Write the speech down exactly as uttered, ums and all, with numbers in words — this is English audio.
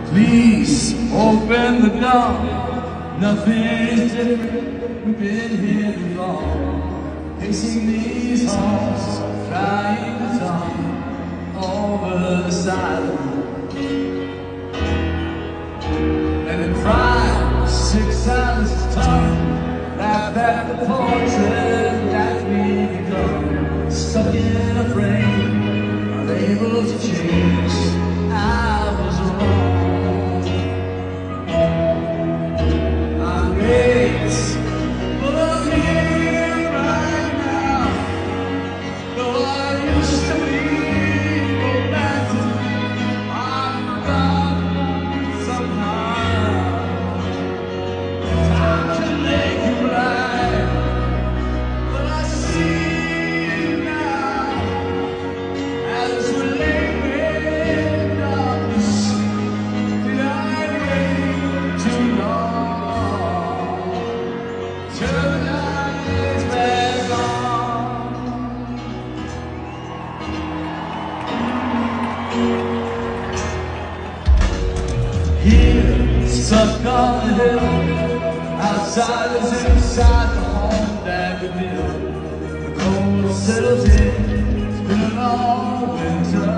Please open the door. Nothing's different. We've been here too long. Pacing these halls, flying the tongue over the silent. And then cry six times a tongue. Laugh at the portrait that we become. Stuck in a frame, unable to change. I was wrong. Here, stuck on the hill, outsiders inside the home that we built. The cold settles in, it's been a long winter.